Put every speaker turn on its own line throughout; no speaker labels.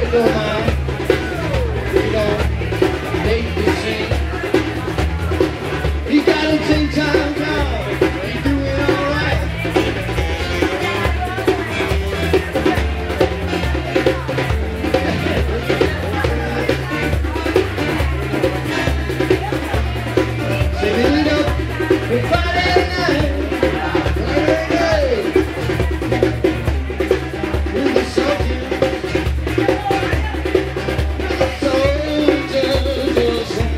don't mind. You know, they can sing. He got him 10 times now. He's doing all right. Singing it up for Friday night. Friday night. In the Sultans. Sultans of Swing.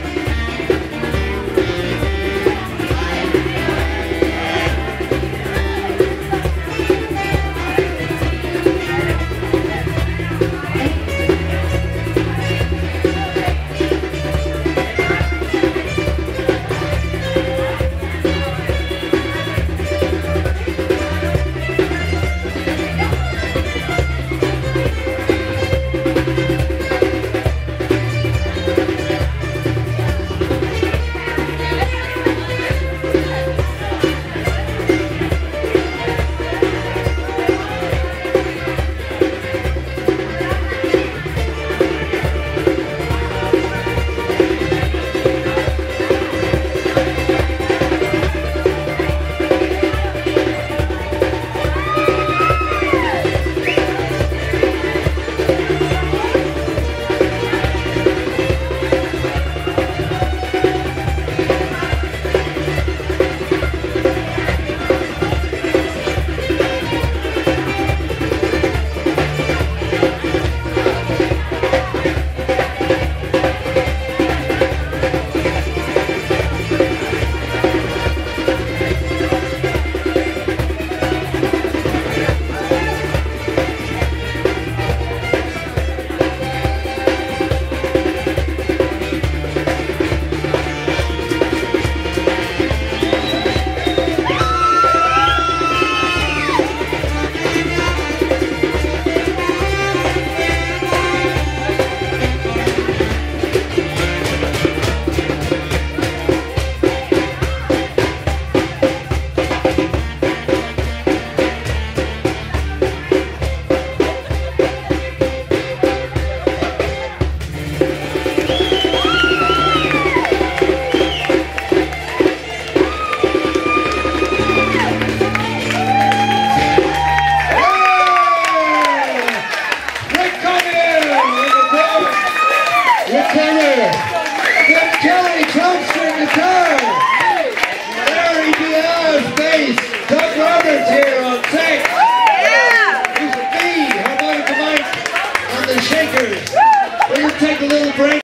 Cormier, Jim Kelly, drum string guitar, Larry Diaz, bass, Doug Roberts here on sax, music B, harmonica mic on the shakers. We're going to take a little break.